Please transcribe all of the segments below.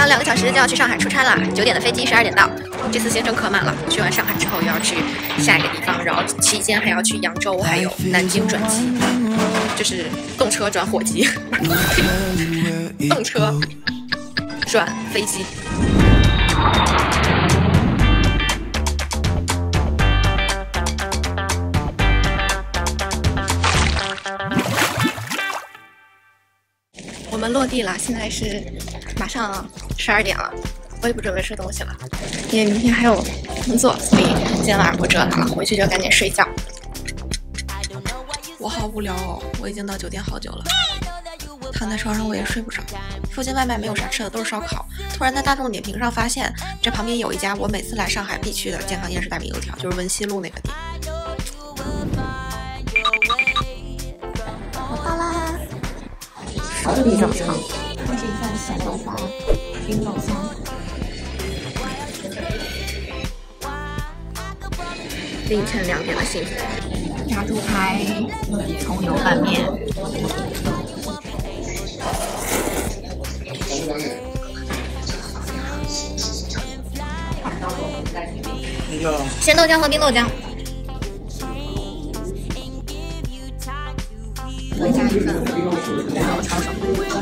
还有2个小时就要去上海出差了，9点的飞机，12点到。这次行程可满了，去完上海之后又要去下一个地方，然后期间还要去扬州，还有南京转机，就是动车转火机，动车转飞机。我们落地了，现在是马上12点了，我也不准备吃东西了，因为明天还有工作，所以今天晚上不折腾了，回去就赶紧睡觉。我好无聊哦，我已经到酒店好久了，躺在床上我也睡不着。附近外卖没有啥吃的，都是烧烤。突然在大众点评上发现，这旁边有一家我每次来上海必去的健康燕市大饼油条，就是文西路那个店。我到啦！手臂这么长，这是一份咸豆花，冰豆香，凌晨2点的幸福，炸猪排，葱油拌面，咸豆浆和冰豆浆。再加一份抄手。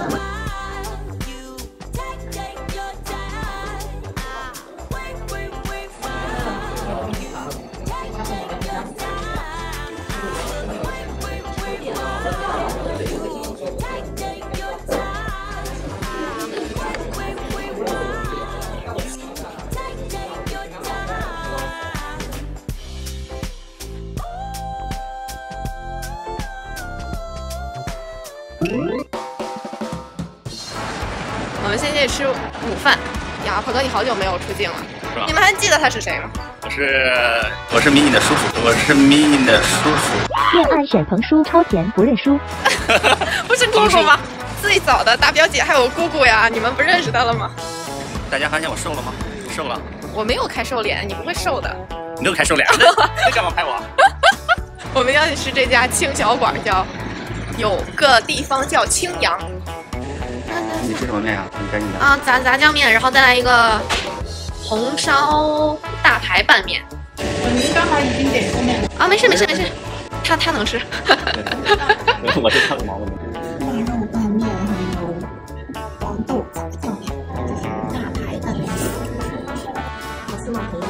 我们现在吃午饭呀，鹏哥，你好久没有出镜了，你们还记得他是谁吗？ 我是迷你的叔叔，我是迷你的叔叔。 恋爱选鹏叔，超甜不认输。 不是姑姑吗？最早的大表姐还有姑姑呀，你们不认识她了吗？ 大家发现我瘦了吗？瘦了。 我没有开瘦脸，你不会瘦的。 你都开瘦脸，你干嘛拍我？ 我们要去吃这家清小馆，有个地方叫青阳。 你吃什么面呀？很干净的啊，炸酱面，然后再来一个红烧大排拌面。 您刚才已经点过面了啊，没事，他能吃。 我就看个毛问题。 腊肉拌面还有黄豆炸酱面，这是大排拌面。好吃吗，朋友？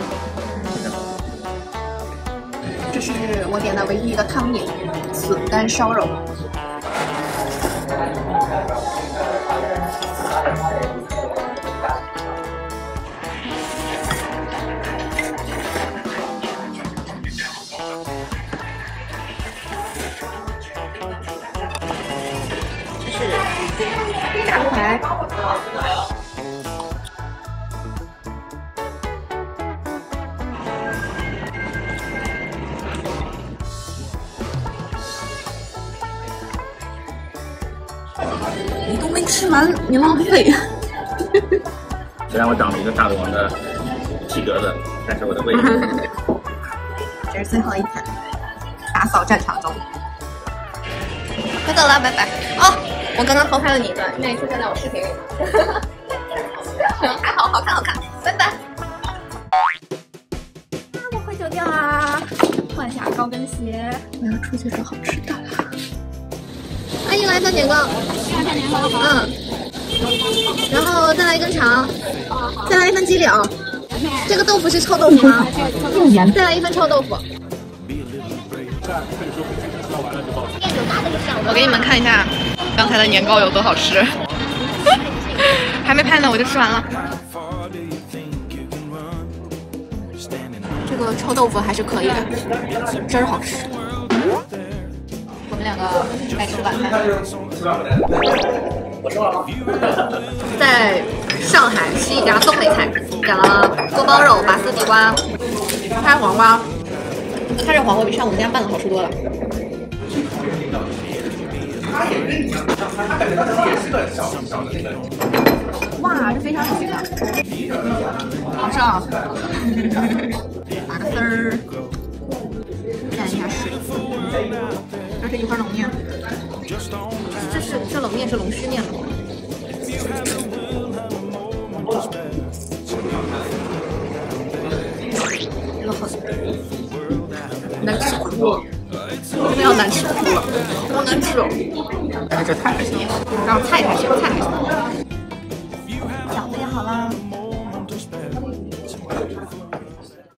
这是我点的唯一一个汤面，笋干烧肉。这是炸猪排。你都没吃完，你浪费。 虽然我长了一个大王的体格子，但是我的胃。 这是最后一天，打扫战场中。 快走了，拜拜。哦，我刚刚偷拍了你一段，愿意出现在我视频里。还好，好看，拜拜。我回酒店啦，换下高跟鞋，我要出去找好吃的啦。阿姨来份年糕，然后再来一根肠，再来一份鸡柳。这个豆腐是臭豆腐吗？再来一份臭豆腐。我给你们看一下刚才的年糕有多好吃，还没拍呢我就吃完了。这个臭豆腐还是可以的，汁儿好吃。我们2个来吃晚饭。在上海是一家东北菜，点了锅包肉、拔丝地瓜、拍黄瓜。它这黄瓜比上我们家拌的好吃多了。哇，这非常有味道，好吃啊！打个丝儿，蘸一下水。这是一份冷面，这冷面是龙须面吗？ 真的很难吃哭了，真的要难吃哭了，好难吃哦！ 但是这菜还行， 然后菜还行，菜还行。